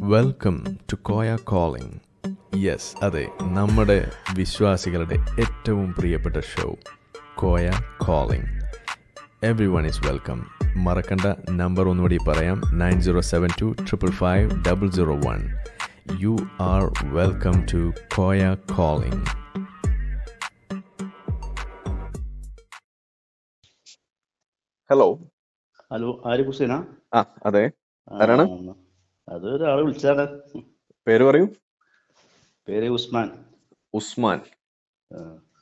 Welcome to Koya calling. Yes, അതെ, നമ്മുടെ വിശ്വാസികളുടെ ഏറ്റവും പ്രിയപ്പെട്ട show Koya calling. Every one is welcome. മറക്കണ്ട നമ്പർ ഒന്നുകൂടി പറയാം, 9072555001. You are welcome to Koya calling. Hello hello, ആര് ഹുസൈനാ? അതെ, ആരാണ്? അത് ഒരാള് വിളിച്ചാണ്. പേര് പറയൂ. പേര് ഉസ്മാൻ. ഉസ്മാൻ. ആ,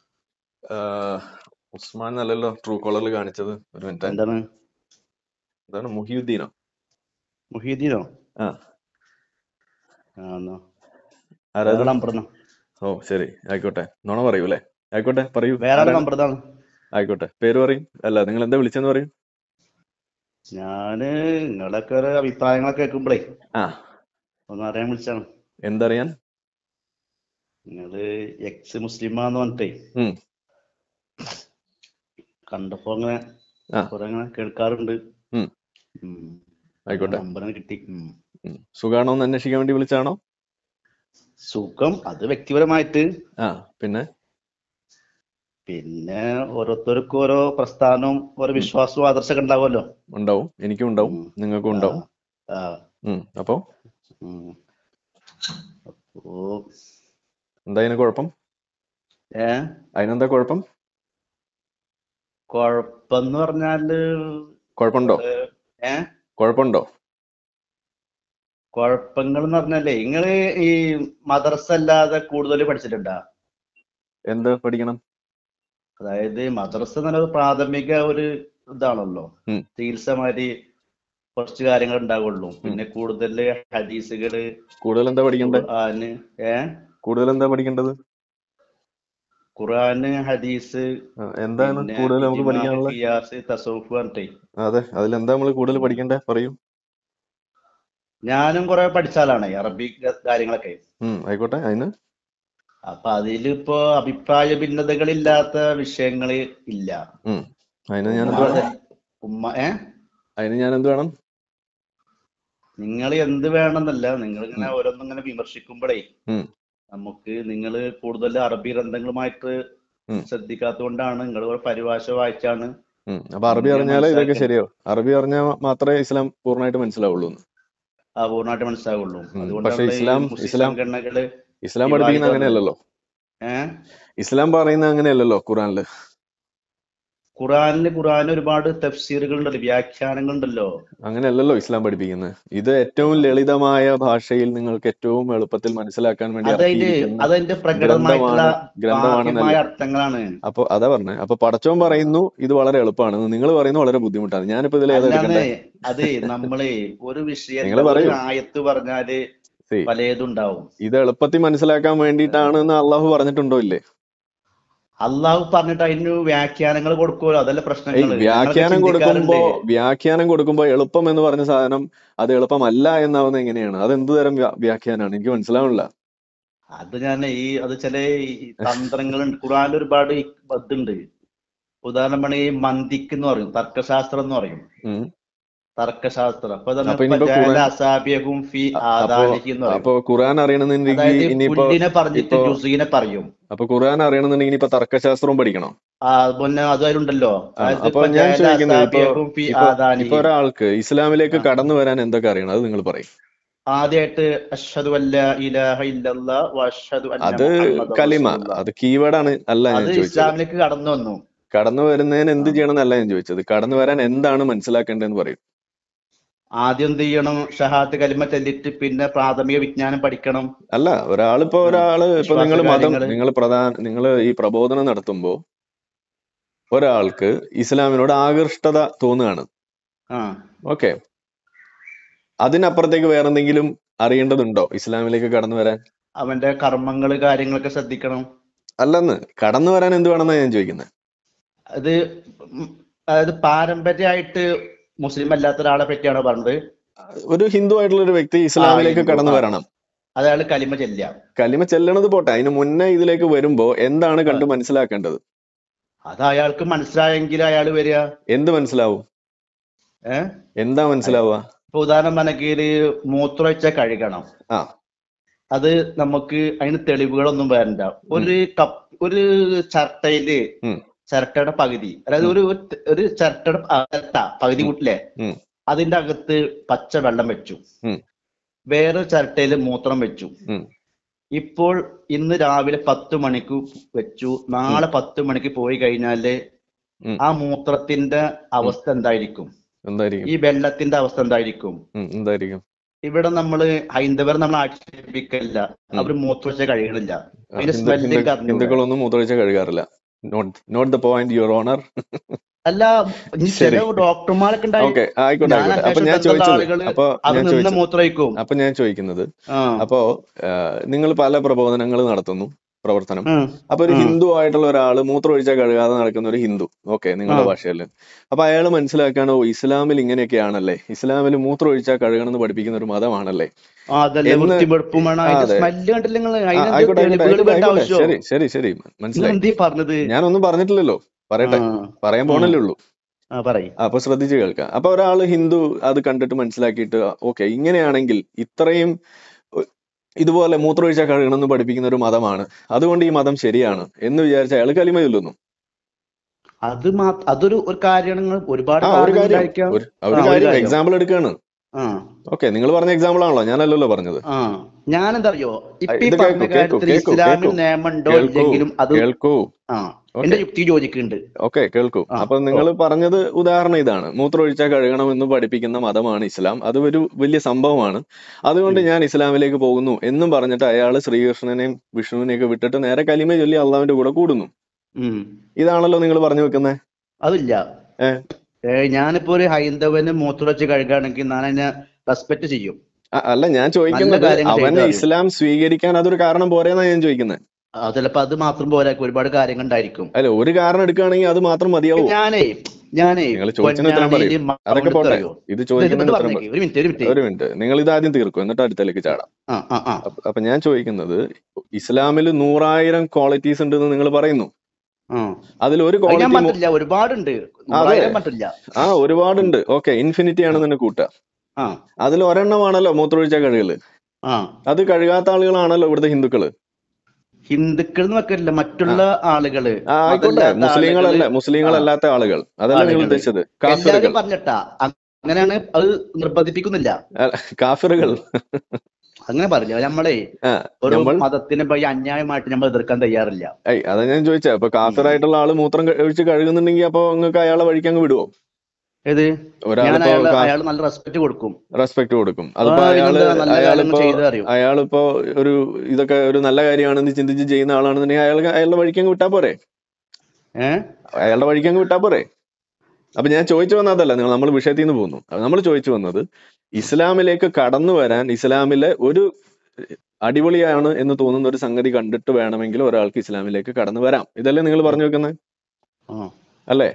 ഉസ്മാൻ എന്നല്ലല്ലോ ട്രൂ കോളറിൽ കാണിച്ചത്. ഒരു മിനിറ്റ്. എന്താണ് എന്താണ്, മുഹിയുദ്ദീനോ? മുഹീദ്ദീനോ? ആ, എന്നാ ആരാത്? വേറെ നമ്പർ. ഓ ശരി, ആയിക്കോട്ടെ. നുണ പറയൂ അല്ലേ? ആയിക്കോട്ടെ, പറയൂ. വേറെ ആരാണ്? നമ്പർ ഇതാണ്. ആയിക്കോട്ടെ, പേര് പറയും. അല്ല, നിങ്ങൾ എന്താ വിളിച്ചെന്ന് പറയൂ. ഞാന് നിങ്ങളൊക്കെ ഒരു അഭിപ്രായങ്ങളൊക്കെ കേൾക്കുമ്പോഴേ ആ, ഒന്ന് അറിയാൻ വിളിച്ചാണ്. എന്തറിയാൻ? നിങ്ങള് എക്സ് മുസ്ലിമാന്ന് പറഞ്ഞിട്ടേ ഉം. കണ്ടപ്പോ അങ്ങനെ ആ. കുറെ അങ്ങനെ കേൾക്കാറുണ്ട്. ഉം. ആയിക്കോട്ടെ. നമ്പർ കിട്ടി. സുഖാണോ എന്ന് അന്വേഷിക്കാൻ വേണ്ടി വിളിച്ചാണോ? സുഖം, അത് വ്യക്തിപരമായിട്ട്. ആ, പിന്നെ ഓരോരുത്തർക്കും ഓരോ പ്രസ്ഥാനവും ഓരോ വിശ്വാസവും ആദർശമൊക്കെ ഉണ്ടാവുമല്ലോ. ഉണ്ടാവും, എനിക്കും ഉണ്ടാവും, നിങ്ങൾക്കും ഉണ്ടാവും. ആ. അപ്പോ അപ്പോ എന്താ അതിന് കുഴപ്പം? അതിനെന്താ കുഴപ്പം? കൊഴപ്പെന്ന് പറഞ്ഞാല് കുഴപ്പമുണ്ടോ? കുഴപ്പമുണ്ടോ? കുഴപ്പങ്ങൾ എന്ന് പറഞ്ഞാലേ, നിങ്ങള് ഈ മദ്രസ അല്ലാതെ കൂടുതൽ പഠിച്ചിട്ടുണ്ടാ? എന്ത് പഠിക്കണം? അതായത് മദ്രസ എന്ന് പറഞ്ഞാൽ പ്രാഥമിക ഒരു ഇതാണല്ലോ. ചികിത്സ മാതിരി കുറച്ച് കാര്യങ്ങൾ ഉണ്ടാവുള്ളൂ. പിന്നെ കൂടുതൽ ഹദീസുകള്, കൂടുതൽ എന്താ പഠിക്കണ്ടേ? ഖുർആന്, കൂടുതൽ എന്താ പഠിക്കേണ്ടത്? ഖുർആന്, ഹദീസ്, എന്താണ് കൂടുതൽ നമുക്ക് പഠിക്കാനുള്ളത്? ഖിയാസ്, തസവുഫ് പറഞ്ഞിട്ടേ. അതെ, അതിലെന്താ നമ്മൾ കൂടുതൽ പഠിക്കണ്ടേ? പറയൂ. ഞാനും കുറെ പഠിച്ചാലാണ് അറബി കാര്യങ്ങളൊക്കെ. ആയിക്കോട്ടെ, അതിന് അപ്പൊ അതിലിപ്പോ അഭിപ്രായ ഭിന്നതകളില്ലാത്ത വിഷയങ്ങള് ഇല്ല. അതിന് ഞാൻ എന്ത് വേണം? നിങ്ങൾ എന്ത് വേണമെന്നല്ല, നിങ്ങൾ ഇങ്ങനെ ഓരോന്നിങ്ങനെ വിമർശിക്കുമ്പോഴേ നമുക്ക് നിങ്ങൾ കൂടുതൽ അറബി ഗ്രന്ഥങ്ങളുമായിട്ട് ശ്രദ്ധിക്കാത്തതുകൊണ്ടാണ്. നിങ്ങൾ പരിഭാഷ വായിച്ചാണ്. അപ്പൊ അറബി അറിഞ്ഞാലേ ഇതൊക്കെ ശരിയോ? അറബി അറിഞ്ഞാൽ മാത്രമേ ഇസ്ലാം പൂർണ്ണമായിട്ട് മനസ്സിലാവുള്ളൂ. പൂർണ്ണമായിട്ട് മനസ്സിലാവുള്ളൂ. പക്ഷെ ഇസ്ലാം പഠിപ്പിക്കുന്ന അങ്ങനെയല്ലല്ലോ. ഇസ്ലാം പറയുന്നത് അങ്ങനെയല്ലല്ലോ. ഖുറാനിൽ ഒരുപാട് തഫ്സീറുകൾ ഉണ്ടല്ലോ, വ്യാഖ്യാനങ്ങൾ ഉണ്ടല്ലോ. അങ്ങനെയല്ലല്ലോ ഇസ്ലാം പഠിപ്പിക്കുന്നത്. ഇത് ഏറ്റവും ലളിതമായ ഭാഷയിൽ നിങ്ങൾക്ക് ഏറ്റവും എളുപ്പത്തിൽ മനസ്സിലാക്കാൻ വേണ്ടി അതിന്റെ പ്രകടമായിട്ടുള്ള അർത്ഥങ്ങളാണ്. അപ്പൊ അതാ പറഞ്ഞത്. അപ്പൊ പടച്ചോൻ പറയുന്നു ഇത് വളരെ എളുപ്പമാണ്, നിങ്ങൾ പറയുന്നു വളരെ ബുദ്ധിമുട്ടാണ്. ഞാനിപ്പോ ഇതിൽ അതെ, നമ്മളെ ഒരു വിഷയം ആയത്ത് പറഞ്ഞാല് പലതുണ്ടാവും. ഇത് എളുപ്പത്തിൽ മനസ്സിലാക്കാൻ വേണ്ടിയിട്ടാണ് എന്ന് അള്ളാഹു പറഞ്ഞിട്ടുണ്ടോ? ഇല്ലേ? അള്ളാഹു പറഞ്ഞിട്ട് അതിന് വ്യാഖ്യാനങ്ങൾ കൊടുക്കുമല്ലോ. അതല്ല പ്രശ്നങ്ങൾ. വ്യാഖ്യാനം കൊടുക്കുമ്പോ എളുപ്പം എന്ന് പറഞ്ഞ സാധനം അത് എളുപ്പമല്ല എന്നാവുന്നത് എങ്ങനെയാണ്? അത് എന്ത് തരം വ്യാഖ്യാനാണ്? എനിക്ക് മനസ്സിലാവില്ല. അത് അത് ചില തന്ത്രങ്ങളുണ്ട്. ഖുർആനിൽ ഒരുപാട് ഇതുണ്ട്. ഉദാഹരണം ഈ മന്തിക്ക് എന്ന് പറയും, തർക്കശാസ്ത്രം എന്ന് പറയും. തർക്കശാസ്ത്രം. അപ്പൊ ഖുർആൻ അറിയണമെന്നുണ്ടെങ്കിൽ പറയും. അപ്പൊ ഖുർആൻ അറിയണമെന്നുണ്ടെങ്കിൽ ഇപ്പൊ തർക്കശാസ്ത്രവും പഠിക്കണം. അതുണ്ടല്ലോ. അപ്പൊ ഞാൻ ചോദിക്കുന്നത്, ഇപ്പൊ ഒരാൾക്ക് ഇസ്ലാമിലേക്ക് കടന്നു വരാൻ എന്തൊക്കെ അറിയണം? അത് നിങ്ങൾ പറയും. ആദ്യമായിട്ട് അഷ്ഹദു അല്ലാ ഇലാഹ ഇല്ലല്ലാഹ് വ അഷ്ഹദു അന്ന മുഹമ്മദൻ കലിമ, അത് കീവേഡാണ്. അല്ല ഞാൻ ചോദിച്ചത്. ഇസ്ലാമിലേക്ക് കടന്നു വരുന്നതിന് എന്ത് ചെയ്യണം എന്നല്ല ഞാൻ ചോദിച്ചത്. കടന്നു വരാൻ എന്താണ് മനസ്സിലാക്കേണ്ടതെന്ന് പറയും. ആദ്യം എന്ത് ചെയ്യണം? ഷഹാദത്ത് കലിമ ചൊല്ലിട്ട് പിന്നെ പ്രാഥമിക വിജ്ഞാനം പഠിക്കണം. അല്ല, ഇപ്പൊ നിങ്ങൾ ഈ പ്രബോധനം നടത്തുമ്പോ ഒരാൾക്ക് ഇസ്ലാമിനോട് ആകർഷ്ടത തോന്നുകയാണ്. ഓക്കെ, അതിനപ്പുറത്തേക്ക് വേറെന്തെങ്കിലും അറിയേണ്ടതുണ്ടോ ഇസ്ലാമിലേക്ക് കടന്നു വരാൻ? അവന്റെ കർമ്മങ്ങള് കാര്യങ്ങളൊക്കെ ശ്രദ്ധിക്കണം. അല്ലെന്ന്, കടന്നു വരാൻ എന്ത് വേണമെന്നാണ് ഞാൻ ചോദിക്കുന്നത്. അതായത് പാരമ്പര്യമായിട്ട് മുസ്ലിം അല്ലാത്ത ഒരാളെ പറ്റിയാണോ പറഞ്ഞത്? ഒരു ഹിന്ദു ആയിട്ടുള്ള ഒരു വ്യക്തി ഇസ്ലാമിലേക്ക് കടന്നു വരണം. അയാൾ കലിമ ചെല്ലണത് പോട്ടെ, അതിന് മുന്നേ ഇതിലേക്ക് വരുമ്പോ എന്താണ് കണ്ട് മനസ്സിലാക്കേണ്ടത്? അത് അയാൾക്ക് മനസ്സിലായെങ്കിൽ അയാൾ വരിക. എന്ത് മനസ്സിലാവും? എന്താ മനസ്സിലാവുക? ഇപ്പൊ ഉദാഹരണം പറഞ്ഞെങ്കിൽ മൂത്രമൊഴിച്ച കഴുകണം. ആ അത് നമുക്ക് അതിന് തെളിവുകളൊന്നും വരണ്ട. ഒരു ചിരട്ടയില് ചിരട്ടയുടെ പകുതി, അതായത് ഒരു ചിരട്ടയുടെ പകുതി കൂട്ടില്ലേ, അതിന്റെ അകത്ത് പച്ച വെള്ളം വെച്ചു, വേറെ ചിരട്ടയില് മൂത്രം വെച്ചു. ഇപ്പോൾ ഇന്ന് രാവിലെ 10 മണിക്ക് വെച്ചു, നാളെ 10 മണിക്ക് പോയി കഴിഞ്ഞാല് ആ മൂത്രത്തിന്റെ അവസ്ഥ എന്തായിരിക്കും? ഈ വെള്ളത്തിന്റെ അവസ്ഥ എന്തായിരിക്കും? ഇവിടെ നമ്മള് ഹൈന്ദവർ നമ്മൾ ആക്ഷേപിക്കില്ല, അവർ മൂത്രമൊഴിച്ച കഴുകണില്ല, അതിന്റെ സ്മെല്ലിംഗ് ഹിന്ദുക്കളൊന്നും മൂത്രമൊഴിച്ച കഴുകാറില്ല. Not the point your honour. അല്ല, ചില ഡോക്ടർമാരൊക്കെ അപ്പൊ ഞാൻ ചോദിക്കുന്നത്, അപ്പോ നിങ്ങൾ പല പ്രവർത്തനം, അപ്പൊ ഒരു ഹിന്ദു ആയിട്ടുള്ള ഒരാള് മൂത്രം ഒഴിച്ചാൽ കഴുകാതെ നടക്കുന്ന ഒരു ഹിന്ദു, ഓക്കെ, നിങ്ങളുടെ ഭാഷയിൽ, അപ്പൊ അയാൾ മനസ്സിലാക്കാണോ ഇസ്ലാമിൽ ഇങ്ങനെയൊക്കെയാണല്ലേ, ഇസ്ലാമിൽ മൂത്രം ഒഴിച്ചാൽ കഴുകണം എന്ന് പഠിപ്പിക്കുന്ന ഒരു മതമാണല്ലേ? ശരി ശരി മനസ്സിലായി. ഞാനൊന്നും പറഞ്ഞിട്ടില്ലല്ലോ, പറയട്ടെ, പറയാൻ പോണല്ലേ ഉള്ളൂ. അപ്പൊ ശ്രദ്ധിച്ചു കേൾക്കാം. അപ്പൊ ഒരാള് ഹിന്ദു അത് കണ്ടിട്ട് മനസ്സിലാക്കിയിട്ട് ഓക്കെ ഇങ്ങനെയാണെങ്കിൽ ഇത്രയും ഇതുപോലെ മൂത്രമൊഴിച്ചാൽ കഴുകണം എന്ന് പഠിപ്പിക്കുന്ന ഒരു മതമാണ്, അതുകൊണ്ട് ഈ മതം ശരിയാണ് എന്ന് വിചാരിച്ച അയാൾ കലിമ ചൊല്ലുന്നു. അതൊരു കാര്യമാണ്. ഒരുപാട് എക്സാമ്പിൾ എടുക്കാണ്. ഓക്കെ, നിങ്ങൾ പറഞ്ഞ എക്സാമ്പിൾ ആണല്ലോ, ഞാനല്ലല്ലോ പറഞ്ഞത്. ഞാനെന്താ അറിയോ, ഇസ്ലാമിൽ നിയമമുണ്ടോ ഇല്ലെങ്കിലും അത് എന്റെ യുക്തി യോജിക്കുന്നുണ്ട്. ഓക്കെ, കേൾക്കൂ. അപ്പൊ നിങ്ങൾ പറഞ്ഞത് ഉദാഹരണം ഇതാണ്, മൂത്രമൊഴിച്ചാൽ കഴുകണം എന്ന് പഠിപ്പിക്കുന്ന മതമാണ് ഇസ്ലാം, അത് ഒരു വലിയ സംഭവമാണ്, അതുകൊണ്ട് ഞാൻ ഇസ്ലാമിലേക്ക് പോകുന്നു എന്നും പറഞ്ഞിട്ട് അയാൾ ശ്രീകൃഷ്ണനെയും വിഷ്ണുവിനെയൊക്കെ വിട്ടിട്ട് നേരെ കലിമ ചൊല്ലി അള്ളാഹുവിന്റെ കൂടെ കൂടുന്നു. ഇതാണല്ലോ നിങ്ങൾ പറഞ്ഞു വെക്കുന്നത്. അതില്ല, ഞാനിപ്പോ ഒരു ഹൈന്ദവന് മൂത്രമൊഴിച്ച് കഴുകുകയാണെങ്കിൽ ഞാൻ അതിനെ റെസ്പെക്ട് ചെയ്യും. അല്ല, ഞാൻ ചോദിക്കുന്നത് അവനെ ഇസ്ലാം സ്വീകരിക്കാൻ അതൊരു കാരണം പോരെന്നാ ഞാൻ ചോദിക്കുന്നത്. ചിലപ്പോ അത് മാത്രം പോരാ, ഒരുപാട് കാര്യങ്ങൾ ഉണ്ടായിരിക്കും. അല്ല, ഒരു കാരണം എടുക്കുകയാണെങ്കിൽ അത് മാത്രം മതിയാവും. ഒരു മിനിറ്റ്, നിങ്ങൾ ഇത് ആദ്യം തീർക്കും, എന്നിട്ട് അടുത്തേക്ക് ചാടാം. അപ്പൊ ഞാൻ ചോദിക്കുന്നത്, ഇസ്ലാമിൽ 100,000 ക്വാളിറ്റീസ് ഉണ്ടെന്ന് നിങ്ങൾ പറയുന്നു, അതിൽ ഒരു ക്വാളിറ്റി ഒരുപാടുണ്ട്. ഒരുപാടുണ്ട്. ഓക്കെ, ഇൻഫിനിറ്റി ആണ് തന്നെ കൂട്ടുക. അതിൽ ഒരെണ്ണമാണല്ലോ മൂത്രമൊഴിച്ച കഴുകല്. അത് കഴുകാത്ത ആളുകളാണല്ലോ ഇവിടുത്തെ ഹിന്ദുക്കള്. മറ്റുള്ള ആളുകള് ആയിക്കോട്ടെ, മുസ്ലിങ്ങളല്ലാത്ത ആളുകൾ, അതല്ല നിങ്ങൾ ഉദ്ദേശിച്ചത്. പറഞ്ഞിട്ടാ അങ്ങനെയാണ്, അത് നിർബന്ധിപ്പിക്കുന്നില്ല. കാഫിറുകൾ അങ്ങനെ പറഞ്ഞില്ല. നമ്മളെ ഒരു മതത്തിനെ അന്യായമായിട്ട് നമ്മൾ എതിർക്കാൻ തയ്യാറില്ല. അതാ ഞാൻ ചോദിച്ചത്. അപ്പൊ കാഫിറായിട്ടുള്ള ആള് മൂത്രം ഒഴിച്ച് കഴുകുന്നുണ്ടെങ്കിൽ അപ്പൊ നിങ്ങൾക്ക് അയാളെ വഴിക്ക് അങ്ങ് വിടുവോ? അയാൾ നല്ല റെസ്പെക്ട് കൊടുക്കും. അതിപ്പോ അയാളിപ്പോ ഒരു ഇതൊക്കെ ഒരു നല്ല കാര്യമാണെന്ന് ചിന്തിച്ച് ചെയ്യുന്ന ആളാണെന്നുണ്ടെങ്കിൽ അയാളുടെ വഴിക്കങ്ങ് വിട്ടാ പോരെ? അയാളുടെ വഴിക്കങ്ങ് വിട്ടാ പോരെ? അപ്പൊ ഞാൻ ചോദിച്ചു വന്നതല്ല, നമ്മൾ വിഷയത്തിൽ നിന്ന് പോകുന്നു. നമ്മൾ ചോദിച്ചു വന്നത്, ഇസ്ലാമിലേക്ക് കടന്നു വരാൻ ഇസ്ലാമിലെ ഒരു അടിപൊളിയാണ് എന്ന് തോന്നുന്ന ഒരു സംഗതി കണ്ടിട്ട് വേണമെങ്കിൽ ഒരാൾക്ക് ഇസ്ലാമിലേക്ക് കടന്നു വരാം. ഇതല്ലേ നിങ്ങൾ പറഞ്ഞു വെക്കുന്നത്? അല്ലേ?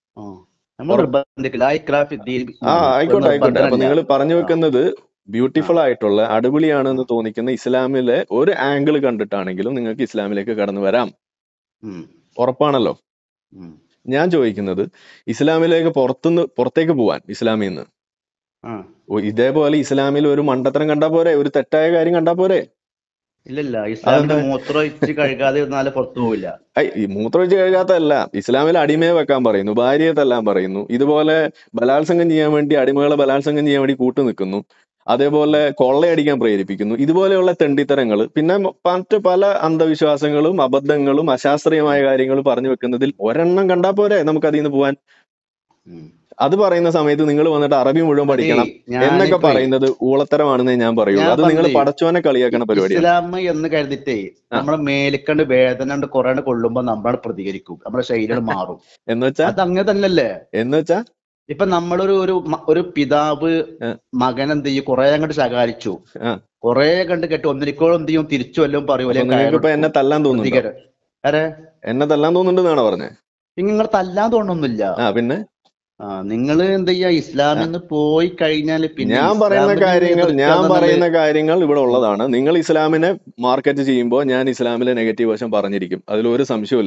ആയിക്കോട്ടെ. അപ്പൊ നിങ്ങൾ പറഞ്ഞു വെക്കുന്നത് ബ്യൂട്ടിഫുൾ ആയിട്ടുള്ള അടിപൊളിയാണ് എന്ന് തോന്നിക്കുന്ന ഇസ്ലാമിലെ ഒരു ആംഗിൾ കണ്ടിട്ടാണെങ്കിലും നിങ്ങൾക്ക് ഇസ്ലാമിലേക്ക് കടന്നു വരാം, ഉറപ്പാണല്ലോ. ഞാൻ ചോദിക്കുന്നത്, ഇസ്ലാമിലേക്ക് പുറത്തേക്ക് പോവാൻ, ഇസ്ലാമിൽ നിന്ന് ഇതേപോലെ ഇസ്ലാമിൽ ഒരു മണ്ടത്തരം കണ്ടാ പോരെ, ഒരു തെറ്റായ കാര്യം കണ്ടാ പോരെ? ഇല്ലല്ല, ഇസ്ലാമിൽ മൂത്രമൊഴിച്ച് കഴുകാതെ പുറത്തു പോവില്ല. മൂത്രമൊഴിച്ച് കഴുകാത്തല്ല, ഇസ്ലാമിൽ അടിമയെ വെക്കാൻ പറയുന്നു, ഭാര്യയെ തല്ലാൻ പറയുന്നു, ഇതുപോലെ ബലാത്സംഗം ചെയ്യാൻ വേണ്ടി അടിമകളെ ബലാത്സംഗം ചെയ്യാൻ വേണ്ടി കൂട്ടു നിൽക്കുന്നു, അതേപോലെ കൊള്ളയടിക്കാൻ പ്രേരിപ്പിക്കുന്നു. ഇതുപോലെയുള്ള തെണ്ടിത്തരങ്ങൾ, പിന്നെ മറ്റു പല അന്ധവിശ്വാസങ്ങളും അബദ്ധങ്ങളും അശാസ്ത്രീയമായ കാര്യങ്ങളും പറഞ്ഞു വെക്കുന്നതിൽ ഒരെണ്ണം കണ്ടാ പോരെ നമുക്ക് അതിൽ നിന്ന് പോവാൻ? അത് പറയുന്ന സമയത്ത് നിങ്ങൾ വന്നിട്ട് അറബി മുഴുവൻ പഠിക്കണം എന്നൊക്കെ പറയുന്നത് ഊളത്തരമാണെന്നേ ഞാൻ പറയൂ. അത് നിങ്ങൾ പടച്ചോനെ കളിയാക്കണ പരിപാടിയാണ്. ഇസ്ലാം എന്ന് കരുതിട്ടേ നമ്മുടെ മേലിക്കണ്ട് വേദന കുറെ കൊള്ളുമ്പോ നമ്മൾ പ്രതികരിക്കും, നമ്മുടെ ശരീരം മാറും. എന്നുവെച്ചാ അത് അങ്ങനെ തന്നെയല്ലേ? എന്നുവെച്ചാ ഇപ്പൊ നമ്മളൊരു ഒരു പിതാവ് മകൻ എന്ത് ചെയ്യും, കുറെ അങ്ങോട്ട് ശകാരിച്ചു, കുറെ കണ്ട് കേട്ട് ഒന്നിരിക്കോളം എന്ത് ചെയ്യും, തിരിച്ചു വല്ലതും പറയൂലേ? എന്നെ തല്ലാൻ തോന്നുന്നു, എന്നെ തല്ലാൻ തോന്നുന്നുണ്ടെന്നാണ് പറഞ്ഞത്. നിങ്ങൾ തല്ലാൻ തോന്നുന്നില്ല. പിന്നെ നിങ്ങൾ എന്ത് ചെയ്യാ, ഇസ്ലാമിൽ നിന്ന് പോയി കഴിഞ്ഞാല് പിന്നെ ഞാൻ പറയുന്ന കാര്യങ്ങൾ ഇവിടെ ഉള്ളതാണ്. നിങ്ങൾ ഇസ്ലാമിനെ മാർക്കറ്റ് ചെയ്യുമ്പോൾ ഞാൻ ഇസ്ലാമിലെ നെഗറ്റീവ് വശം പറഞ്ഞിരിക്കും, അതിലൊരു സംശയമില്ല.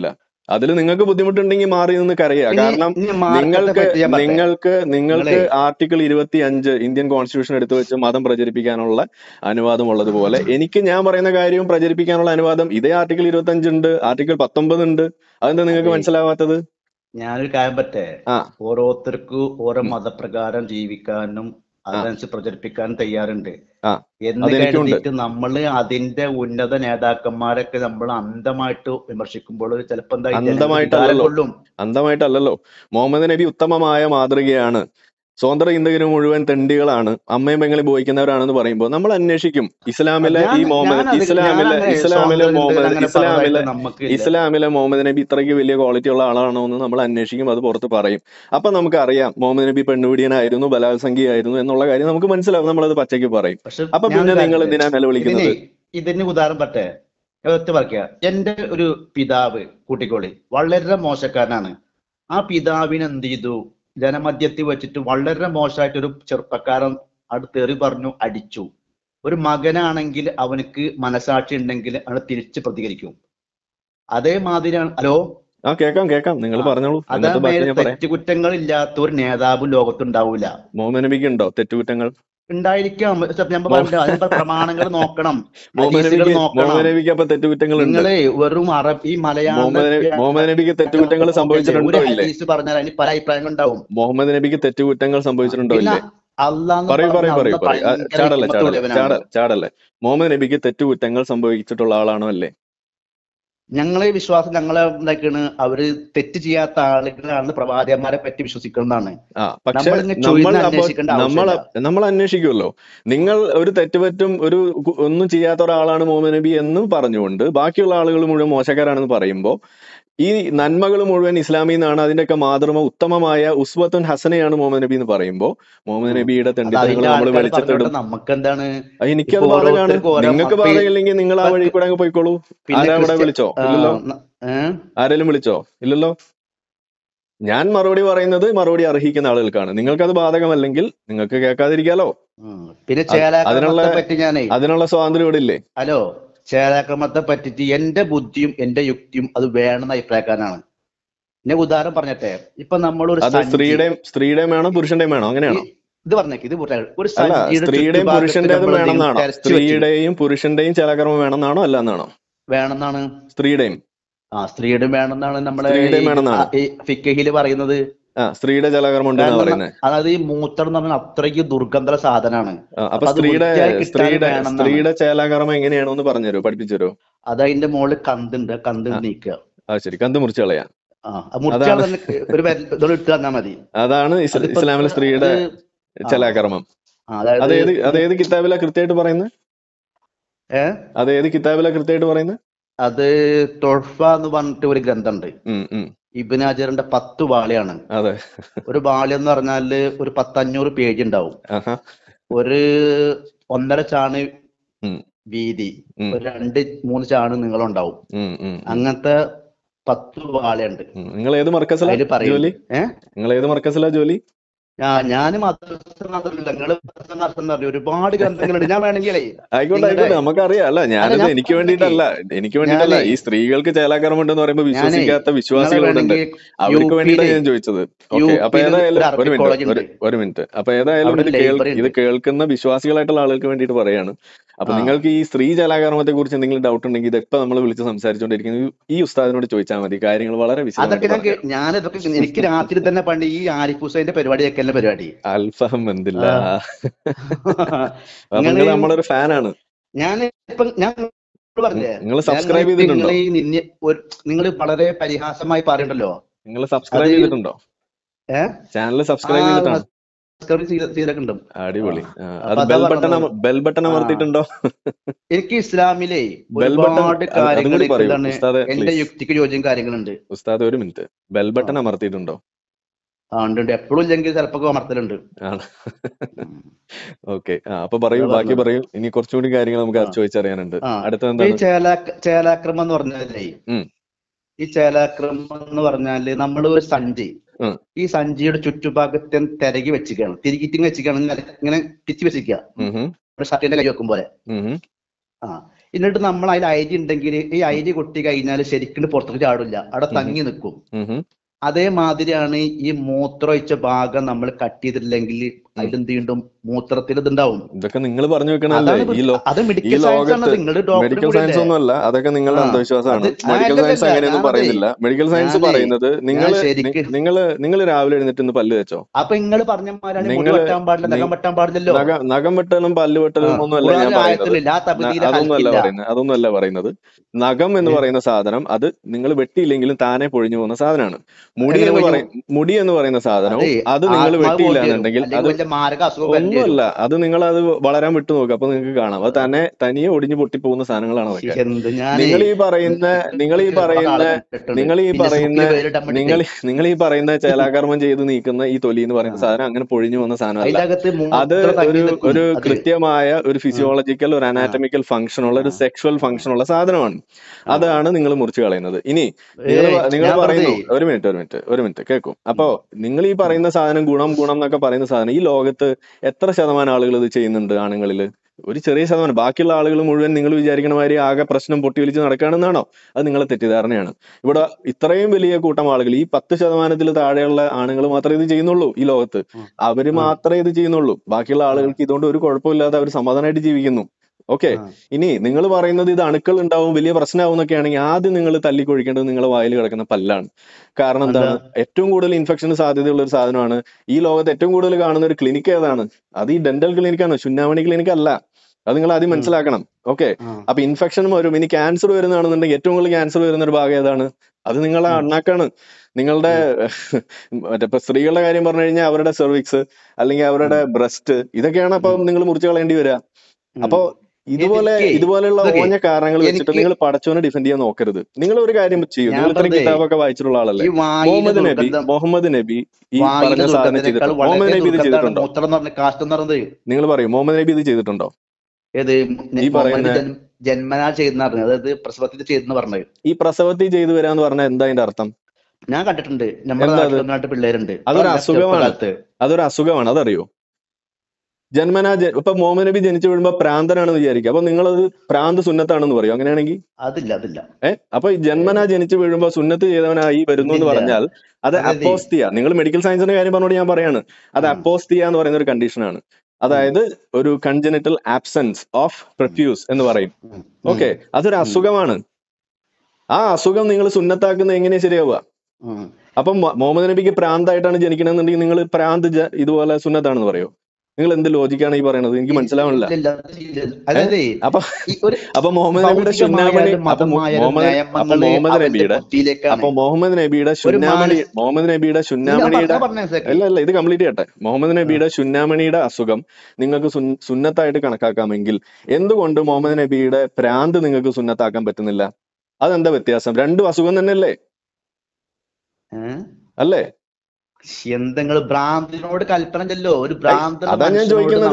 അതിൽ നിങ്ങൾക്ക് ബുദ്ധിമുട്ടുണ്ടെങ്കിൽ മാറി നിന്ന് കരയുക. കാരണം നിങ്ങൾക്ക് ആർട്ടിക്കിൾ 25 ഇന്ത്യൻ കോൺസ്റ്റിറ്റ്യൂഷൻ എടുത്തു വെച്ച് മതം പ്രചരിപ്പിക്കാനുള്ള അനുവാദം ഉള്ളതുപോലെ എനിക്ക് ഞാൻ പറയുന്ന കാര്യവും പ്രചരിപ്പിക്കാനുള്ള അനുവാദം ഇതേ ആർട്ടിക്കിൾ 25 ഉണ്ട്, ആർട്ടിക്കിൾ 19 ഉണ്ട്. അതെന്താ നിങ്ങൾക്ക് മനസ്സിലാവാത്തത്? ഞാനൊരു കാര്യം പറ്റേ, ഓരോരുത്തർക്കും ഓരോ മതപ്രകാരം ജീവിക്കാനും അതനുസരിച്ച് പ്രചരിപ്പിക്കാനും തയ്യാറുണ്ട് എന്ന് കരുതിയിട്ട് നമ്മള് അതിന്റെ ഉന്നത നേതാക്കന്മാരൊക്കെ നമ്മൾ അന്ധമായിട്ട് വിമർശിക്കുമ്പോൾ ചിലപ്പോ അന്ധമായിട്ടല്ലല്ലോ. മുഹമ്മദ് നബി ഉത്തമമായ മാതൃകയാണ്, സ്വതന്ത്ര ചിന്തകര് മുഴുവൻ തെണ്ടികളാണ്, അമ്മയും പെങ്ങളെ ബോധിക്കുന്നവരാണെന്ന് പറയുമ്പോൾ നമ്മൾ അന്വേഷിക്കും ഇസ്ലാമിലെ ഈ ഇസ്ലാമിലെ മുഹമ്മദ് നബി ഇത്രയ്ക്ക് വലിയ ക്വാളിറ്റി ഉള്ള ആളാണോ എന്ന് നമ്മൾ അന്വേഷിക്കും, അത് പുറത്ത് പറയും. അപ്പൊ നമുക്ക് അറിയാം മുഹമ്മദ് നബി പെണ്ണുപിടിയനായിരുന്നു, ബലാത്സംഗിയായിരുന്നു എന്നുള്ള കാര്യം നമുക്ക് മനസ്സിലാവും, നമ്മളത് പച്ചയ്ക്ക് പറയും. അപ്പൊ പിന്നെ നിങ്ങൾ എന്തിനാ നിലവിളിക്കുന്നത്? ഇതിന് ഉദാഹരണം പറ്റേ, ഒറ്റ പറയാ, എന്റെ ഒരു പിതാവ് കൂട്ടിക്കോളി വളരെ മോശക്കാരനാണ്. ആ പിതാവിന് എന്ത് ചെയ്തു, ജനമധ്യത്തിൽ വെച്ചിട്ട് വളരെ മോശമായിട്ട് ഒരു ചെറുപ്പക്കാരൻ അടുത്തേറി പറഞ്ഞു, അടിച്ചു. ഒരു മകനാണെങ്കിൽ അവനക്ക് മനസാക്ഷി ഉണ്ടെങ്കിൽ അവന് തിരിച്ച് പ്രതികരിക്കും. അതേമാതിരിയാണ്. ഹലോ, കേക്കാം നിങ്ങൾ പറഞ്ഞോളൂ. തെറ്റുകുറ്റങ്ങൾ ഇല്ലാത്ത ഒരു നേതാവ് ലോകത്തുണ്ടാവൂല. മുഹമ്മദ് നബിക്ക് ഉണ്ടോ തെറ്റുകുറ്റങ്ങൾ? ഉണ്ടായിരിക്കാം. പ്രമാണങ്ങൾ നോക്കണം, നിങ്ങളെ വെറും ഈ മലയാളം മുഹമ്മദ് നബിക്ക് തെറ്റുകുറ്റങ്ങൾ സംഭവിച്ചിട്ടുണ്ടോ ഇല്ലേ? പറഞ്ഞാൽ അതിന് പല അഭിപ്രായങ്ങൾ ഉണ്ടാവും. മുഹമ്മദ് നബിക്ക് തെറ്റുകുറ്റങ്ങൾ സംഭവിച്ചിട്ടുണ്ടോ ഇല്ലേ? ചാടല്ലേ. മുഹമ്മദ് നബിക്ക് തെറ്റുകുറ്റങ്ങൾ സംഭവിച്ചിട്ടുള്ള ആളാണോ അല്ലേ? ഞങ്ങളെ വിശ്വാസം, ഞങ്ങളെ എന്താക്കാണ്, അവര് തെറ്റ് ചെയ്യാത്ത ആളുകളാണ് പ്രവാചകന്മാരെ പറ്റി വിശ്വസിക്കുന്നതാണ്. പക്ഷെ നമ്മൾ അന്വേഷിക്കുമല്ലോ. നിങ്ങൾ ഒരു തെറ്റുപറ്റും ഒന്നും ചെയ്യാത്ത ഒരാളാണ് മുഹമ്മദ് നബി എന്നും പറഞ്ഞുകൊണ്ട് ബാക്കിയുള്ള ആളുകൾ മുഴുവൻ മോശക്കാരാണെന്ന് പറയുമ്പോൾ ഈ നന്മകൾ മുഴുവൻ ഇസ്ലാമിൽ നിന്നാണ്, അതിന്റെയൊക്കെ മാതൃമ ഉത്തമമായ ഉസ്വത്തുൻ ഹസനയാണ് മുഹമ്മദ് നബി എന്ന് പറയുമ്പോൾ മുഹമ്മദ് നബിയുടെ തെണ്ടിത്തരങ്ങൾ നമ്മൾ വെളിച്ചത്തിടും. നമുക്കെന്താണ്, എനിക്കത് ബാധകമാണ്. നിങ്ങൾക്ക് ബാധകമില്ലെങ്കിൽ നിങ്ങൾ ആ വഴി കൂടെ അങ്ങ് പോയിക്കോളൂ. ആരാവിടെ വിളിച്ചോ? ഇല്ലല്ലോ. ആരെങ്കിലും വിളിച്ചോ? ഇല്ലല്ലോ. ഞാൻ മറുപടി പറയുന്നത് മറുപടി അർഹിക്കുന്ന ആളുകൾക്കാണ്. നിങ്ങൾക്കത് ബാധകമല്ലെങ്കിൽ നിങ്ങൾക്ക് കേൾക്കാതിരിക്കാലോ. പിന്നെ അതിനുള്ള സ്വാതന്ത്ര്യം ഇവിടെ ഇല്ലേ? ഹലോ, ചേലാക്രമത്തെ പറ്റിട്ട് എന്റെ ബുദ്ധിയും എന്റെ യുക്തിയും അത് വേണമെന്ന അഭിപ്രായക്കാരനാണ്. ഞാൻ ഉദാഹരണം പറഞ്ഞിട്ടെ, ഇപ്പൊ നമ്മളൊരു സ്ത്രീയുടെയും വേണം പുരുഷന്റെയും വേണം, അങ്ങനെയാണോ? ഇത് പറഞ്ഞേക്ക്, ഇത് ഒരു സ്ത്രീയുടെയും പുരുഷന്റേതും വേണമെന്നാണോ? സ്ത്രീയുടെയും പുരുഷന്റെയും ചേലാക്രമം വേണമെന്നാണോ? അല്ല എന്നാണോ? വേണമെന്നാണ്. സ്ത്രീയുടെയും സ്ത്രീയുടെയും വേണമെന്നാണ് നമ്മളെ ഫിഖഹില് പറയുന്നത്. സ്ത്രീയുടെ ജലകർമ്മം ഉണ്ടെന്ന് പറയുന്നത്. അതായത് ഈ മൂത്രം എന്ന് പറഞ്ഞാൽ അത്രയ്ക്ക് ദുർഗന്ധ സാധനമാണ്. അപ്പൊ സ്ത്രീയുടെ ചേലാകർമ്മം എങ്ങനെയാണെന്ന് പറഞ്ഞുതരോ, പഠിപ്പിച്ചു തരോ? അത് അതിന്റെ മുകളിൽ കന്തുണ്ട്, കന്ത് നീക്കുക. ശരി, കന്ത് മുറിച്ച് കളയാ. ഒരു ഇട്ട് തന്നാ മതി. അതാണ് ഇസ്ലാമിലെ സ്ത്രീയുടെ ചേലാകർമ്മം. അതേത് കിതാബിലാ കൃത്യമായിട്ട് പറയുന്നത്? അതേത് കിതാബിലാ കൃത്യമായിട്ട് പറയുന്നത്? അത് തൊഹ്ഫ എന്ന് പറഞ്ഞിട്ട് ഒരു ഗ്രന്ഥമുണ്ട്. ഇബ്നു ഹജറിന്റെ 10 വാള്യാണ്. ഒരു വാള് എന്ന് പറഞ്ഞാല് ഒരു 500 പേജ് ഉണ്ടാവും. ഒരു 1.5 ചാണ് വീതി, ഒരു 2-3 ചാണ് നീളമുണ്ടാവും. അങ്ങനത്തെ 10 വാളയുണ്ട്. നിങ്ങൾ ഏത് മർക്കസിലാ ജോലി? ഞാനും ഒരുപാട് ഗ്രന്ഥങ്ങളുണ്ട്. ഞാൻ വേണമെങ്കിലേ ആയിക്കോട്ടെ, നമുക്കറിയാം. അല്ല, ഞാനത് എനിക്ക് വേണ്ടിയിട്ടല്ല. ഈ സ്ത്രീകൾക്ക് ചേലാകർമ്മം ഉണ്ടെന്ന് പറയുമ്പോൾ വിശ്വസിക്കാത്ത വിശ്വാസികളുണ്ട്, അവർക്ക് വേണ്ടിയിട്ടാണ് ഞാൻ ചോദിച്ചത്. ഓക്കെ, അപ്പൊ ഏതായാലും ഒരു മിനിറ്റ് അപ്പൊ ഏതായാലും ഇത് കേൾക്കുന്ന വിശ്വാസികളായിട്ടുള്ള ആളുകൾക്ക് വേണ്ടിയിട്ട് പറയാണ്. അപ്പൊ നിങ്ങൾക്ക് ഈ സ്ത്രീ ചേലാകർമ്മത്തെ കുറിച്ച് എന്തെങ്കിലും ഡൗട്ട് ഉണ്ടെങ്കിൽ ഇതെപ്പോ നമ്മൾ വിളിച്ച് സംസാരിച്ചുകൊണ്ടിരിക്കുന്നത് ഈ ഉസ്താദിനോട് ചോദിച്ചാൽ മതി. കാര്യങ്ങൾ വളരെ വിശദമായിട്ട് ഞാനിതൊക്കെ എനിക്ക് രാത്രി തന്നെ പണ്ട് ഈ ആരിഫ് ഹുസൈന്റെ പരിപാടിയൊക്കെ പരിപാടി അൽഫഹം എന്തില്ല, നമ്മളൊരു ഫാനാണ്. ഞാൻ പറഞ്ഞേ, നിങ്ങൾ സബ്സ്ക്രൈബ് ചെയ്തിട്ടുണ്ടോ? നിങ്ങൾ വളരെ പരിഹാസമായി പറയുന്നുണ്ടല്ലോ. നിങ്ങൾ സബ്സ്ക്രൈബ് ചെയ്തിട്ടുണ്ടോ? ചാനൽ സബ്സ്ക്രൈബ് ചെയ്തിട്ടുണ്ടോ? അടിപൊളി. ബെൽ ബട്ടൺ അമർത്തിയിട്ടുണ്ടോ? എനിക്ക് ഇസ്ലാമിലെ ഒരുപാട് കാര്യങ്ങൾ എന്റെ യുക്തിക്ക് യോജിച്ച കാര്യങ്ങളുണ്ട്. ഉസ്താദ് ഒരു മിനിറ്റ്, ബെൽ ബട്ടൺ അമർത്തിയിട്ടുണ്ടോ? ഉണ്ട്, എപ്പോഴും ഇല്ലെങ്കിൽ ചിലപ്പോ അമർത്തലുണ്ട്. ഓക്കെ, അപ്പൊ പറയൂ, ബാക്കി പറയൂ. ഇനി കുറച്ചുകൂടി കാര്യങ്ങൾ നമുക്ക് ചോദിച്ചറിയാനുണ്ട്. അടുത്ത ചേലാക്രമം എന്ന് പറഞ്ഞാലേ, ഈ ചേലാക്രമം എന്ന് പറഞ്ഞാല് നമ്മൾ ഒരു സഞ്ചി, ഈ സഞ്ചിയുടെ ചുറ്റുഭാഗത്തെ തിരകി വെച്ചിരിക്കുകയാണ്, തിരികിറ്റിങ് വെച്ചിരിക്കുകയാണ്, ഇങ്ങനെ പിച്ച് വെച്ചിരിക്കുക, ഒരു ഷർട്ടിന്റെ കൈ വെക്കും പോലെ. എന്നിട്ട് നമ്മൾ അതിൽ അരി ഉണ്ടെങ്കിൽ ഈ അരി കൊട്ടി കഴിഞ്ഞാൽ ശരിക്കും പുറത്തേക്ക് ചാടില്ല, അവിടെ തങ്ങി നിൽക്കും. അതേമാതിരിയാണ് ഈ മൂത്രമൊഴിച്ച ഭാഗം നമ്മൾ കട്ട് ചെയ്തിട്ടില്ലെങ്കിൽ അതിലെന്ത് ചെയ്യും, മൂത്രത്തിൽ ഇതുണ്ടാവും. ഇതൊക്കെ നിങ്ങൾ പറഞ്ഞു വെക്കണല്ലേ, അത് ഈ മെഡിക്കൽ സയൻസ് ആണ്. ലോകത്ത് നിങ്ങൾ മെഡിക്കൽ ഡോക്ടർ സയൻസ് ഒന്നും അല്ല, അതൊക്കെ നിങ്ങളുടെ അന്ധവിശ്വാസമാണ്. മെഡിക്കൽ സയൻസ് അങ്ങനെയൊന്നും പറയുന്നില്ല. മെഡിക്കൽ സയൻസ് പറയുന്നത് നിങ്ങൾ രാവിലെ എഴുന്നേറ്റ് ഇന്ന് പല്ല് വെച്ചോ, അപ്പൊ നിങ്ങൾ പറഞ്ഞ വെട്ടാൻ പാടില്ല, നഖം വെട്ടാൻ പാടില്ലല്ലോ. നഖം വെട്ടലും പല്ല് വെട്ടലും ഒന്നുമല്ല ഞാൻ പറയുന്നത്. അതൊന്നും അല്ല പറയുന്നത്. നഖം എന്ന് പറയുന്ന സാധനം അത് നിങ്ങൾ വെട്ടിയില്ലെങ്കിലും താനെ പൊഴിഞ്ഞു പോകുന്ന സാധനമാണ്. മുടി എന്ന് പറയുന്ന സാധനം അത് നിങ്ങൾ വെട്ടിയില്ല എന്നുണ്ടെങ്കിൽ അത് ഒന്നുമല്ല, അത് നിങ്ങൾ അത് വളരാൻ വിട്ടു നോക്കുക, അപ്പൊ നിങ്ങൾക്ക് കാണാം അത് തനിയെ ഒടിഞ്ഞു പൊട്ടിപ്പോകുന്ന സാധനങ്ങളാണ് അതൊക്കെ. നിങ്ങൾ ഈ പറയുന്ന ചേലാകർമ്മം ചെയ്ത് നീക്കുന്ന ഈ തൊലി എന്ന് പറയുന്ന സാധനം അങ്ങനെ പൊഴിഞ്ഞു പോകുന്ന സാധനമല്ല. അത് ഒരു കൃത്യമായ ഒരു ഫിസിയോളജിക്കൽ, ഒരു അനാറ്റമിക്കൽ ഫംഗ്ഷൻ ഉള്ള, ഒരു സെക്ഷുവൽ ഫംഗ്ഷൻ ഉള്ള സാധനമാണ്. അതാണ് നിങ്ങൾ മുറിച്ച് കളയുന്നത്. ഇനി നിങ്ങൾ പറയുന്നു, ഒരു മിനിറ്റ് കേൾക്കും. അപ്പോ നിങ്ങൾ ഈ പറയുന്ന സാധനം ഗുണം എന്നൊക്കെ പറയുന്ന സാധനം ഈ ലോകത്ത് എത്ര ശതമാനം ആളുകൾ ഇത് ചെയ്യുന്നുണ്ട്? ആണുങ്ങളിൽ ഒരു ചെറിയ ശതമാനം. ബാക്കിയുള്ള ആളുകൾ മുഴുവൻ നിങ്ങൾ വിചാരിക്കണ മാതിരി ആകെ പ്രശ്നം പൊട്ടി വലിച്ച് നടക്കുകയാണെന്നാണോ? അത് നിങ്ങളെ തെറ്റിദ്ധാരണയാണ്. ഇവിടെ ഇത്രയും വലിയ കൂട്ടം ആളുകൾ, ഈ 10% താഴെയുള്ള ആണുങ്ങൾ മാത്രമേ ഇത് ചെയ്യുന്നുള്ളൂ ഈ ലോകത്ത്. അവര് മാത്രമേ ഇത് ചെയ്യുന്നുള്ളൂ. ബാക്കിയുള്ള ആളുകൾക്ക് ഇതുകൊണ്ട് ഒരു കുഴപ്പമില്ലാതെ അവർ സമാധാനമായിട്ട് ജീവിക്കുന്നു. ഓക്കെ, ഇനി നിങ്ങൾ പറയുന്നത് ഇത് അണുക്കൾ ഉണ്ടാവും, വലിയ പ്രശ്നമാവും എന്നൊക്കെ ആണെങ്കിൽ ആദ്യം നിങ്ങൾ തല്ലിക്കൊഴിക്കേണ്ടത് നിങ്ങളെ വായിൽ കിടക്കുന്ന പല്ലാണ്. കാരണം എന്താണ്? ഏറ്റവും കൂടുതൽ ഇൻഫെക്ഷന് സാധ്യതയുള്ള ഒരു സാധനമാണ്. ഈ ലോകത്ത് ഏറ്റവും കൂടുതൽ കാണുന്ന ഒരു ക്ലിനിക്ക് ഏതാണ്? അത് ഈ ഡെന്റൽ ക്ലിനിക്കാണ്, ശുന്നാമണി ക്ലിനിക്ക് അല്ല. അത് നിങ്ങൾ ആദ്യം മനസ്സിലാക്കണം. ഓക്കെ, അപ്പൊ ഇൻഫെക്ഷനും വരും. ഇനി ക്യാൻസർ വരുന്നതാണെന്നുണ്ടെങ്കിൽ ഏറ്റവും കൂടുതൽ ക്യാൻസർ വരുന്ന ഒരു ഭാഗം ഏതാണ്? അത് നിങ്ങളെ അണ്ണാക്കാണ്. നിങ്ങളുടെ മറ്റേ സ്ത്രീകളുടെ കാര്യം പറഞ്ഞു കഴിഞ്ഞാൽ അവരുടെ സെർവിക്സ് അല്ലെങ്കിൽ അവരുടെ ബ്രസ്റ്റ്, ഇതൊക്കെയാണ് അപ്പൊ നിങ്ങൾ മുറിച്ച് കളയേണ്ടി വരിക. അപ്പൊ ഇതുപോലെയുള്ള ഓഞ്ഞ കാരണങ്ങൾ വെച്ചിട്ട് നിങ്ങൾ പടച്ചോനെ ഡിഫെൻഡ് ചെയ്യാൻ നോക്കരുത്. നിങ്ങൾ ഒരു കാര്യം ചെയ്യും, നിങ്ങൾ ഇത്രയും കിതാബൊക്കെ വായിച്ചിട്ടുള്ള ആളല്ലേ. മുഹമ്മദ് നബി ഈ പറഞ്ഞ സാധനം ചെയ്തിട്ടുണ്ടോ? മുഹമ്മദ് നബി ഇത് ചെയ്തിട്ടുണ്ടോ? നിങ്ങൾ പറയും, മുഹമ്മദ് നബി ഇത് ചെയ്തിട്ടുണ്ടോ? ഈ പറയുന്ന ജന്മനാ ചെയ്യുന്ന, അതായത് പ്രസവത്തിൽ ചെയ്തെന്ന് പറഞ്ഞത്. ഈ പ്രസവത്തിൽ ചെയ്തു വരാന്ന് പറഞ്ഞാൽ എന്താ അതിന്റെ അർത്ഥം? ഞാൻ കണ്ടിട്ടുണ്ട്, നമ്മുടെ പിള്ളേരുണ്ട്. അതൊരു അസുഖമാണ്, അതറിയോ? ജന്മനാ ഇപ്പൊ മുഹമ്മദ് നബി ജനിച്ചു വീഴുമ്പോ പ്രാന്തനാണെന്ന് വിചാരിക്കുക. അപ്പൊ നിങ്ങളത് പ്രാന്ത് സുന്നത്താണെന്ന് പറയും. അങ്ങനെയാണെങ്കിൽ അതില്ല. അപ്പൊ ജന്മനാ ജനിച്ചു വീഴുമ്പോ സുന്നത്ത് ചെയ്തവനായി വരുന്നു എന്ന് പറഞ്ഞാൽ അത് അപ്പോസ്തിയ. നിങ്ങൾ മെഡിക്കൽ സയൻസിന്റെ കാര്യം പറഞ്ഞോട് ഞാൻ പറയാണ്, അത് അപ്പോസ്തിയ എന്ന് പറയുന്ന ഒരു കണ്ടീഷനാണ്. അതായത് ഒരു കൺജനിറ്റൽ ആബ്സെൻസ് ഓഫ് പ്രൊഫ്യൂസ് എന്ന് പറയും. ഓക്കെ, അതൊരു അസുഖമാണ്. ആ അസുഖം നിങ്ങൾ സുന്നത്താക്കുന്നത് എങ്ങനെയാ ശരിയാവുക? അപ്പം മുഹമ്മദ് നബിക്ക് പ്രാന്തായിട്ടാണ് ജനിക്കണമെന്നുണ്ടെങ്കിൽ നിങ്ങൾ പ്രാന്ത് ഇതുപോലെ സുന്നത്താണെന്ന് പറയോ? നിങ്ങൾ എന്ത് ലോജിക്കാണ് ഈ പറയുന്നത്? എനിക്ക് മനസ്സിലാവണില്ല. അപ്പൊ മുഹമ്മദ് നബിയുടെ ശുന്നാമണി, മുഹമ്മദ് നബിയുടെ ശുന്നാമണിയുടെ അല്ല, ഇത് കംപ്ലീറ്റ് ചെയ്യട്ടെ. മുഹമ്മദ് നബിയുടെ ശുന്നാമണിയുടെ അസുഖം നിങ്ങൾക്ക് സുന്നത്തായിട്ട് കണക്കാക്കാമെങ്കിൽ എന്തുകൊണ്ട് മുഹമ്മദ് നബിയുടെ പ്രാന്ത് നിങ്ങൾക്ക് സുന്നത്താക്കാൻ പറ്റുന്നില്ല? അതെന്താ വ്യത്യാസം? രണ്ടും അസുഖം തന്നെയല്ലേ? അല്ലേ? എന്തെങ്കിലും ഭ്രാന്തിനോട് കൽപ്പന ചെല്ലോ. ഒരു ഭ്രാന്ത് അതാ ഞാൻ ചോദിക്കുന്നത്.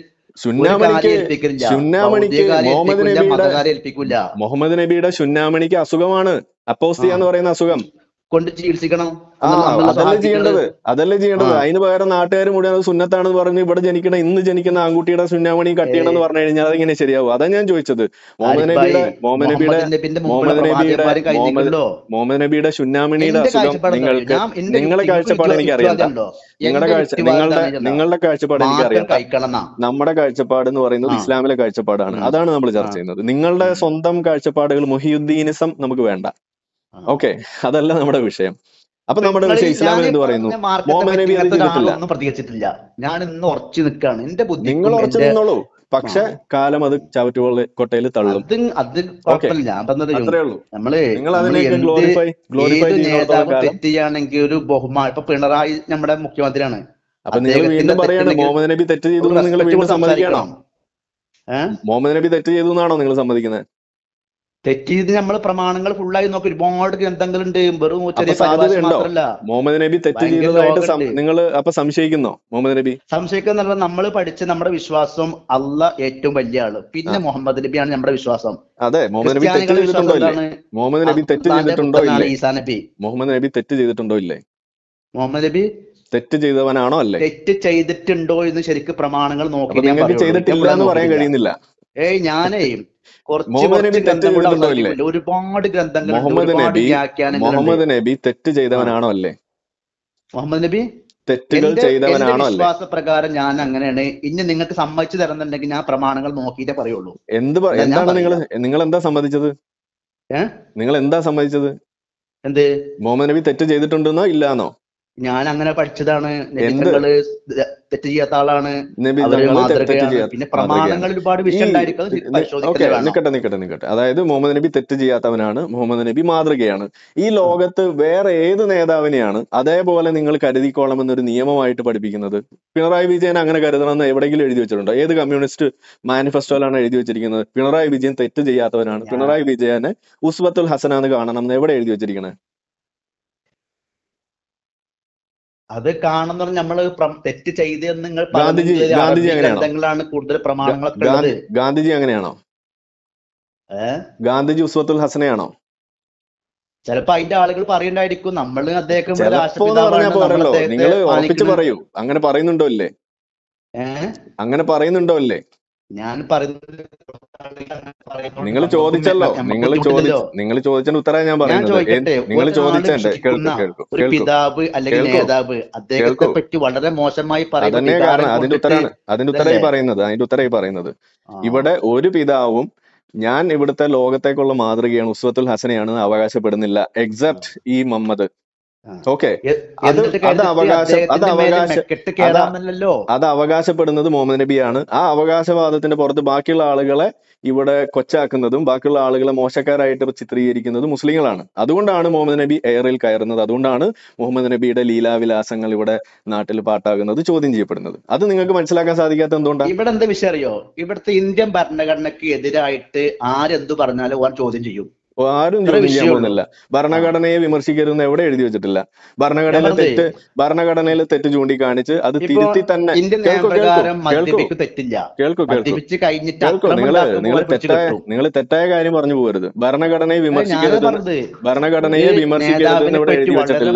മുഹമ്മദ് നബിയുടെ ശുന്നാമണിക്ക് അസുഖമാണ് അപ്പോസ്തിയ എന്ന് പറയുന്ന അസുഖം. കൊണ്ട് ചികിത്സിക്കണം. അതല്ലേ ചെയ്യേണ്ടത്. അതിന് പകരം നാട്ടുകാർ മുഴുവൻ അത് സുന്നത്താണെന്ന് പറഞ്ഞ് ഇവിടെ ഇന്ന് ജനിക്കുന്ന ആൺകുട്ടിയുടെ ശുന്നാമണി കട്ട് ചെയ്യണം എന്ന് പറഞ്ഞു കഴിഞ്ഞാൽ അതെങ്ങനെ ശരിയാവും? അതാ ഞാൻ ചോദിച്ചത്. മുഹമ്മദ് നബിയുടെ ശുന്നാമണിയുടെ അസുഖം നിങ്ങളുടെ കാഴ്ചപ്പാട് എനിക്കറിയാം. നിങ്ങളുടെ കാഴ്ചപ്പാട് എനിക്കറിയാം. നമ്മുടെ കാഴ്ചപ്പാട് എന്ന് പറയുന്നത് ഇസ്ലാമിലെ കാഴ്ചപ്പാടാണ്. അതാണ് നമ്മൾ ചർച്ച ചെയ്യുന്നത്. നിങ്ങളുടെ സ്വന്തം കാഴ്ചപ്പാടുകൾ, മുഹിയുദ്ദീനിസം നമുക്ക് വേണ്ട. ഓക്കെ, അതല്ല നമ്മുടെ വിഷയം. അപ്പൊ നമ്മുടെ വിഷയം ഇസ്ലാമിൽ എന്ത് പറയുന്നു? മുഹമ്മദ് നബി അത് പ്രതികരിച്ചിട്ടില്ല. ഞാൻ ഇന്ന് ഉറച്ചു നിൽക്കാണ്. എന്റെ ബുദ്ധി നിങ്ങൾ ഉറച്ചു നിന്നോളൂ. പക്ഷെ കാലം അത് ചവറ്റുകൊട്ടയിൽ തള്ളും. അത്രേ ഉള്ളൂ. നിങ്ങൾ അതിനെയൊക്കെ ഗ്ലോറിഫൈ തെറ്റിയാണെങ്കിൽ ഒരു ബഹുമാനം. ഇപ്പൊ പിണറായി നമ്മുടെ മുഖ്യമന്ത്രിയാണ്. അപ്പൊ നിങ്ങൾ വീണ്ടും പറയാണ് മുഹമ്മദ് നബി തെറ്റ് ചെയ്തു. നിങ്ങൾ വീണ്ടും സമ്മതിക്കണോ? മുഹമ്മദ് നബി തെറ്റ് ചെയ്തു എന്നാണോ നിങ്ങൾ സമ്മതിക്കുന്നത്? തെറ്റിയത് നമ്മൾ പ്രമാണങ്ങൾ ഫുള്ളായി നോക്കി. ഒരുപാട് ഗ്രന്ഥങ്ങളുണ്ട്. വെറും മുഹമ്മദ് നബി തെറ്റ് ചെയ്തതായിട്ട് നിങ്ങൾ അപ്പൊ സംശയിക്കുന്നോ? മുഹമ്മദ് നബി സംശയിക്കുന്ന നമ്മൾ പഠിച്ച നമ്മുടെ വിശ്വാസം അള്ളാഹ് ഏറ്റവും വലിയ ആള്, പിന്നെ മുഹമ്മദ് നബിയാണ് നമ്മുടെ വിശ്വാസം. അതെ, മുഹമ്മദ് നബി തെറ്റ് ചെയ്തിട്ടുണ്ടോ ഇല്ലേ? മുഹമ്മദ് നബി തെറ്റ് ചെയ്തിട്ടുണ്ടോ ഇല്ലേ? ഈസാ നബി. മുഹമ്മദ് നബി തെറ്റ് ചെയ്തിട്ടുണ്ടോ ഇല്ലേ? മുഹമ്മദ് നബി തെറ്റ് ചെയ്തവനാണോ അല്ലേ? തെറ്റ് ചെയ്തിട്ടുണ്ടോ എന്ന് ശരിക്കും പ്രമാണങ്ങൾ നോക്കി നിങ്ങൾക്ക് ചെയ്തിട്ടില്ല എന്ന് പറയാൻ കഴിയുന്നില്ല. ഞാനേ മുഹമ്മദ് നബി തെറ്റ് ചെയ്തിട്ടുണ്ടോ ഇല്ലേ? ഒരുപാട് ഗ്രന്ഥങ്ങൾ, മുഹമ്മദ് നബി മുഹമ്മദ് നബി തെറ്റ് ചെയ്തവനാണോ അല്ലേ? മുഹമ്മദ് നബി തെറ്റുകൾ ചെയ്തവനാണോ അല്ലേ? വിശ്വാസ പ്രകാരം ഞാൻ അങ്ങനെയാണ്. ഇനി നിങ്ങൾക്ക് സമ്മതിച്ചു തരുന്നുണ്ടെങ്കിൽ ഞാൻ പ്രമാണങ്ങൾ നോക്കിയിട്ടേ പറയുള്ളൂ. എന്താണ് നിങ്ങൾ എന്താ സമ്മതിച്ചത്? നിങ്ങൾ എന്താ സമ്മതിച്ചത്? എന്ത്? മുഹമ്മദ് നബി തെറ്റ് ചെയ്തിട്ടുണ്ടെന്നോ ഇല്ലാന്നോ? ഞാൻ അങ്ങനെ പഠിച്ചതാണ്. തെറ്റ് ചെയ്യാത്ത ആളാണ്. പിന്നെ പ്രമാണങ്ങൾ ഒരുപാട് വിഷയം ഉണ്ടായിരിക്കും. നിക്കട്ടെ. അതായത് മുഹമ്മദ് നബി തെറ്റ് ചെയ്യാത്തവനാണ്, മുഹമ്മദ് നബി മാതൃകയാണ്. ഈ ലോകത്ത് വേറെ ഏത് നേതാവിനെയാണ് അതേപോലെ നിങ്ങൾ കരുതിക്കോളം എന്നൊരു നിയമമായിട്ട് പഠിപ്പിക്കുന്നത്? പിണറായി വിജയൻ അങ്ങനെ കരുതണമെന്ന് എവിടെയെങ്കിലും എഴുതി വെച്ചിട്ടുണ്ടോ? ഏത് കമ്മ്യൂണിസ്റ്റ് മാനിഫെസ്റ്റോയിലാണ് എഴുതി വെച്ചിരിക്കുന്നത് പിണറായി വിജയൻ തെറ്റ് ചെയ്യാത്തവനാണ്, പിണറായി വിജയനെ ഉസ്വത്തുൽ ഹസനാന്ന് കാണണം എന്ന് എവിടെ എഴുതി വെച്ചിരിക്കണേ? അത് കാണുന്ന നമ്മള് തെറ്റ് ചെയ്തെന്ന് നിങ്ങൾ ഗാന്ധിജി ഗ്രന്ഥങ്ങളാണ് കൂടുതൽ പ്രമാണങ്ങളൊക്കെ. ഗാന്ധിജി അങ്ങനെയാണോ? ഗാന്ധിജി ഉസ്വത്തുൽ ഹസനയാണോ? ചിലപ്പോ അതിന്റെ ആളുകൾ പറയുണ്ടായിരിക്കും. നമ്മൾ അദ്ദേഹം നിങ്ങൾ ഉറപ്പിച്ച് പറയൂ. അങ്ങനെ പറയുന്നുണ്ടോ ഇല്ലേ? അങ്ങനെ പറയുന്നുണ്ടോ ഇല്ലേ? ഞാൻ പറയുന്നത് നിങ്ങൾ ചോദിച്ചല്ലോ. നിങ്ങൾ ചോദിച്ചതിന്റെ ഉത്തരം ഞാൻ പറയുന്നത്. നിങ്ങൾ ചോദിച്ചതിന്റെ ഒരു പിതാവ് അല്ലെങ്കിൽ നേതാവ് അദ്ദേഹത്തെ പറ്റി വളരെ മോശമായി അതന്നെ കാരണം അതിന്റെ ഉത്തരമായി പറയുന്നത്. ഇവിടെ ഒരു പിതാവും ഞാൻ ഇവിടുത്തെ ലോകത്തേക്കുള്ള മാതൃകയാണ്, ഉസ്വത്തുൽ ഹസനയാണ് അവകാശപ്പെടുന്നില്ല, എക്സെപ്റ്റ് ഈ മുഹമ്മദ്. ഓക്കെ, അത് അവകാശപ്പെടുന്നത് മുഹമ്മദ് നബിയാണ്. ആ അവകാശവാദത്തിന്റെ പുറത്ത് ബാക്കിയുള്ള ആളുകളെ ഇവിടെ കൊച്ചാക്കുന്നതും ബാക്കിയുള്ള ആളുകളെ മോശക്കാരായിട്ട് ചിത്രീകരിക്കുന്നതും മുസ്ലിങ്ങളാണ്. അതുകൊണ്ടാണ് മുഹമ്മദ് നബി എയറിൽ കയറുന്നത്. അതുകൊണ്ടാണ് മുഹമ്മദ് നബിയുടെ ലീലാവിലാസങ്ങൾ ഇവിടെ നാട്ടിൽ പാട്ടാകുന്നത് ചോദ്യം ചെയ്യപ്പെടുന്നത്. അത് നിങ്ങൾക്ക് മനസ്സിലാക്കാൻ സാധിക്കാത്ത എന്തുകൊണ്ടാണ്? ഇവിടെ എന്താ വിഷയം അറിയോ? ഇവിടുത്തെ ഇന്ത്യൻ ഭരണഘടനയ്ക്ക് എതിരായിട്ട് ആരെന്തു പറഞ്ഞാലും ഓൻ ചോദ്യം ചെയ്യും. ആരും ചോദ്യം ചെയ്യാൻ പോകുന്നില്ല. ഭരണഘടനയെ വിമർശിക്കരുതെന്ന് എവിടെ എഴുതി വെച്ചിട്ടില്ല. ഭരണഘടനയിൽ തെറ്റ് ചൂണ്ടിക്കാണിച്ച് അത് തിരുത്തി തന്നെ. നിങ്ങൾ തെറ്റായ കാര്യം പറഞ്ഞു പോകരുത്. ഭരണഘടനയെ വിമർശിക്കരുത് എന്ന് ഇവിടെ എഴുതി വെച്ചിട്ടില്ല.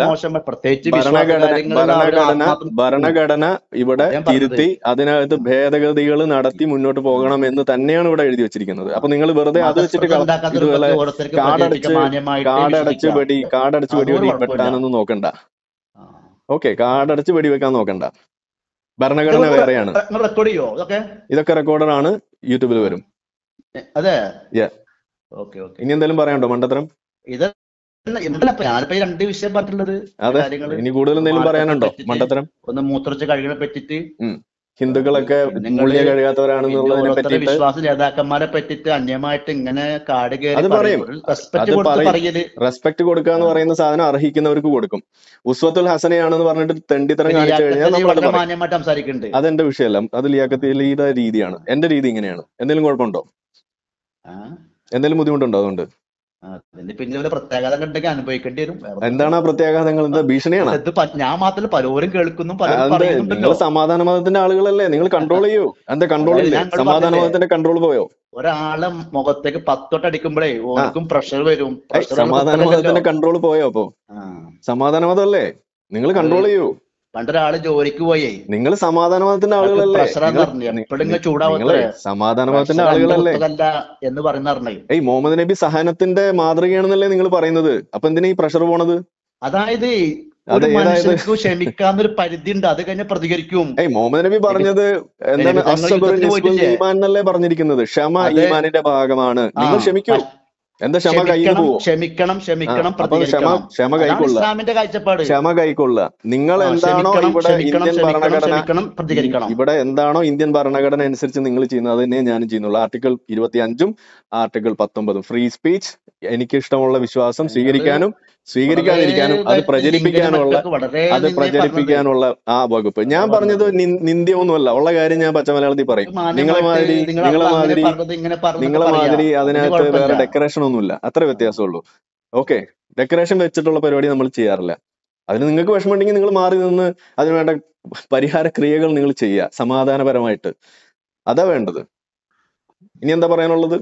ഭരണഘടന ഇവിടെ തിരുത്തി അതിനകത്ത് ഭേദഗതികൾ നടത്തി മുന്നോട്ട് പോകണം എന്ന് തന്നെയാണ് ഇവിടെ എഴുതി വെച്ചിരിക്കുന്നത്. അപ്പൊ നിങ്ങൾ വെറുതെ അത് വെച്ചിട്ട് ഇതുപോലെ കാടടച്ച് വെടി വെട്ടാനൊന്നും നോക്കണ്ട. ഓക്കെ, കാടടച്ച് വെടിവെക്കാൻ നോക്കണ്ട. ഭരണഘടന വേറെയാണ്. ഇതൊക്കെ റെക്കോർഡറാണ്, യൂട്യൂബിൽ വരും. ഇനി എന്തെങ്കിലും പറയാനുണ്ടോ മണ്ടത്തരം? അതെ, ഇനി കൂടുതൽ എന്തെങ്കിലും പറയാനുണ്ടോ മണ്ടത്തരം? ഒന്ന് മൂത്രച്ച് കഴുകിനെ പറ്റിട്ട് ഹിന്ദുക്കളൊക്കെ മൂല്യം കഴിയാത്തവരാണെന്നുള്ളതിനെ പറ്റി വിശ്വാസ നേതാക്കന്മാരെ പറ്റിട്ട് അന്യമായിട്ട് ഇങ്ങനെ കാട് അത് പറയും. റെസ്പെക്ട് കൊടുക്കുക എന്ന് പറയുന്ന സാധനം അർഹിക്കുന്നവർക്ക് കൊടുക്കും. ഉസ്വത്തുൽ ഹസനയാണെന്ന് പറഞ്ഞിട്ട് തെണ്ടിത്തരം കാണിച്ചു കഴിഞ്ഞാൽ മാന്യമായിട്ട് സംസാരിക്കുന്നുണ്ട്. അതെന്റെ വിഷയമല്ല, അത് ലിയാഖത്തിന്റെ രീതിയാണ്. എന്റെ രീതി ഇങ്ങനെയാണ്. എന്തെങ്കിലും കുഴപ്പമുണ്ടോ? എന്തെങ്കിലും ബുദ്ധിമുട്ടുണ്ടോ? അതുകൊണ്ട് പിന്നെ പ്രത്യാഘാതം കണ്ടെങ്കിൽ അനുഭവിക്കേണ്ടി വരും. എന്താണ് ആ പ്രത്യാഘാതങ്ങൾ? എന്താ ഭീഷണിയാണ്? ഞാൻ മാത്രമല്ല പലരും കേൾക്കുന്നു. നിങ്ങൾ സമാധാന മതത്തിന്റെ ആളുകളല്ലേ, നിങ്ങൾ കൺട്രോൾ ചെയ്യൂ. എന്താ കൺട്രോൾ ഇല്ലേ? സമാധാന മതത്തിന്റെ കൺട്രോൾ പോയോ? ഒരാളെ മുഖത്തേക്ക് 10 അടിക്കുമ്പോഴേ ഓർക്കും പ്രഷർ വരും. സമാധാന മതത്തിന്റെ കൺട്രോൾ പോയോ? അപ്പൊ സമാധാന മതമല്ലേ, നിങ്ങൾ കൺട്രോൾ ചെയ്യൂ. പണ്ടൊരാള് ജോലിക്ക് പോയേ, നിങ്ങൾ സമാധാന മതത്തിന്റെ ആളുകളല്ലേ, സമാധാന മതത്തിന്റെ ആളുകളല്ലേ എന്ന് പറയുന്ന. മുഹമ്മദ് നബി സഹനത്തിന്റെ മാതൃകയാണെന്നല്ലേ നിങ്ങൾ പറയുന്നത്? അപ്പൊ എന്തിനാ ഈ പ്രഷർ പോണത്? അതായത് ക്ഷമിക്കാന്നൊരു പരിധി ഉണ്ട്, അത് കഴിഞ്ഞ പ്രതികരിക്കും. മുഹമ്മദ് നബി പറഞ്ഞത് എന്താണ്? ഈമാൻ എന്നല്ലേ പറഞ്ഞിരിക്കുന്നത്. ക്ഷമ ഈമാനിന്റെ ഭാഗമാണ്. നിങ്ങൾ ക്ഷമിക്കൂ. എന്താ ക്ഷമ കയ്യിൽ പോവോ? ക്ഷമിക്കണം. ക്ഷമ കൈക്കൊള്ളുക. ക്ഷമ കൈക്കൊള്ളുക. നിങ്ങൾ എന്താണോ ഇവിടെ ഇന്ത്യൻ ഭരണഘടന, ഇവിടെ എന്താണോ ഇന്ത്യൻ ഭരണഘടന അനുസരിച്ച് നിങ്ങൾ ചെയ്യുന്നത് അത് തന്നെ ഞാനും ചെയ്യുന്നുള്ളൂ. ആർട്ടിക്കിൾ 25 ആർട്ടിക്കിൾ 19 ഫ്രീ സ്പീച്ച്, എനിക്ക് ഇഷ്ടമുള്ള വിശ്വാസം സ്വീകരിക്കാനും സ്വീകരിക്കാതിരിക്കാനും അത് പ്രചരിപ്പിക്കാനുള്ള ആ വകുപ്പ്. ഞാൻ പറഞ്ഞത് നിന്ദ്യമൊന്നുമല്ല, ഉള്ള കാര്യം ഞാൻ പച്ച മലയാളത്തിൽ പറയും. നിങ്ങളെ മാതിരി അതിനകത്ത് വേറെ ഡെക്കറേഷൻ ഒന്നുമില്ല, അത്ര വ്യത്യാസമുള്ളൂ. ഓക്കെ, ഡെക്കറേഷൻ വെച്ചിട്ടുള്ള പരിപാടി നമ്മൾ ചെയ്യാറില്ല. അതിന് നിങ്ങൾക്ക് വിഷമമുണ്ടെങ്കിൽ നിങ്ങൾ മാറി നിന്ന് അതിനുവേണ്ട പരിഹാര ക്രിയകൾ നിങ്ങൾ ചെയ്യുക സമാധാനപരമായിട്ട്. അതാ വേണ്ടത്. ഇനി എന്താ പറയാനുള്ളത്?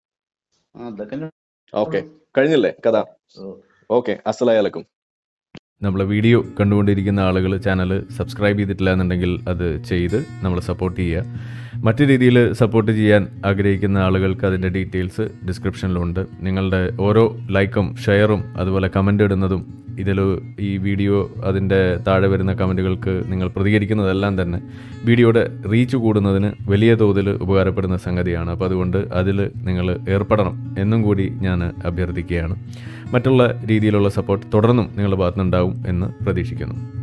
ഓക്കെ, കഴിഞ്ഞില്ലേ കഥ? ഓക്കെ, അസ്സലാമലൈക്കും. നമ്മളെ വീഡിയോ കണ്ടുകൊണ്ടിരിക്കുന്ന ആളുകൾ ചാനൽ സബ്സ്ക്രൈബ് ചെയ്തിട്ടില്ല എന്നുണ്ടെങ്കിൽ അത് ചെയ്ത് നമ്മളെ സപ്പോർട്ട് ചെയ്യുക. മറ്റു രീതിയിൽ സപ്പോർട്ട് ചെയ്യാൻ ആഗ്രഹിക്കുന്ന ആളുകൾക്ക് അതിൻ്റെ ഡീറ്റെയിൽസ് ഡിസ്ക്രിപ്ഷനിലുണ്ട്. നിങ്ങളുടെ ഓരോ ലൈക്കും ഷെയറും അതുപോലെ കമൻ്റ് ഇടുന്നതും ഇതിൽ ഈ വീഡിയോ അതിൻ്റെ താഴെ വരുന്ന കമൻറ്റുകൾക്ക് നിങ്ങൾ പ്രതികരിക്കുന്നതെല്ലാം തന്നെ വീഡിയോയുടെ റീച്ച് കൂടുന്നതിന് വലിയ തോതിൽ ഉപകാരപ്പെടുന്ന സംഗതിയാണ്. അപ്പോൾ അതുകൊണ്ട് അതിൽ നിങ്ങൾ ഏർപ്പെടണം എന്നും കൂടി ഞാൻ അഭ്യർത്ഥിക്കുകയാണ്. മറ്റുള്ള രീതിയിലുള്ള സപ്പോർട്ട് തുടർന്നും നിങ്ങളുടെ ഭാഗത്തുനിന്നുണ്ടാവും എന്ന് പ്രതീക്ഷിക്കുന്നു.